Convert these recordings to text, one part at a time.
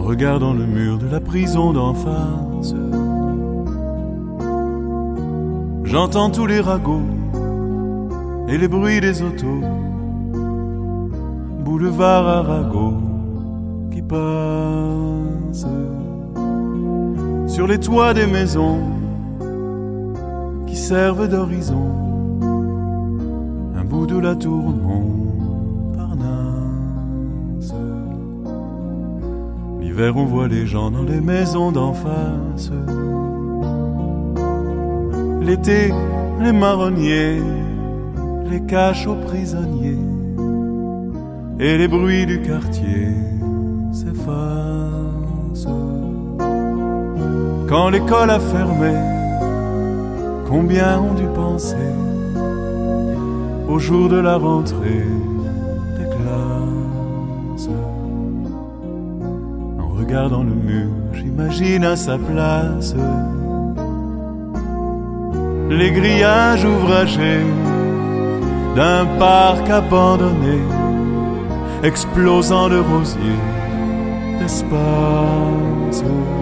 regardant le mur de la prison d'en face. J'entends tous les ragots et les bruits des autos, boulevard Arago qui passe sur les toits des maisons qui servent d'horizon, un bout de la tour Montparnasse. L'hiver on voit les gens dans les maisons d'en face, l'été les marronniers les cachent aux prisonniers, et les bruits du quartier s'effacent. Quand l'école a fermé, combien ont dû penser au jour de la rentrée des classes. En regardant le mur, j'imagine à sa place les grillages ouvragés d'un parc abandonné, explosant de rosiers d'espace.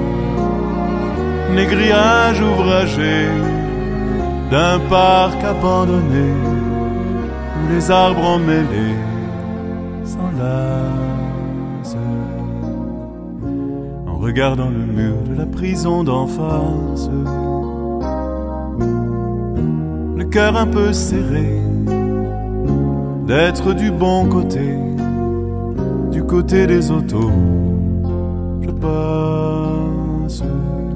Les grillages ouvragés d'un parc abandonné, où les arbres emmêlés s'enlacent. En regardant le mur de la prison d'en face, le cœur un peu serré d'être du bon côté, du côté des autos, je passe,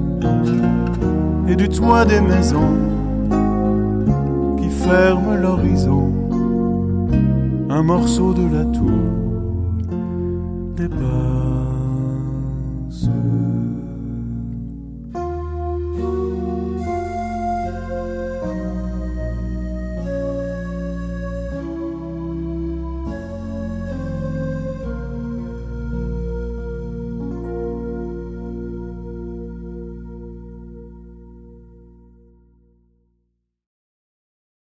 et du toit des maisons qui ferment l'horizon, un morceau de la tour dépasse.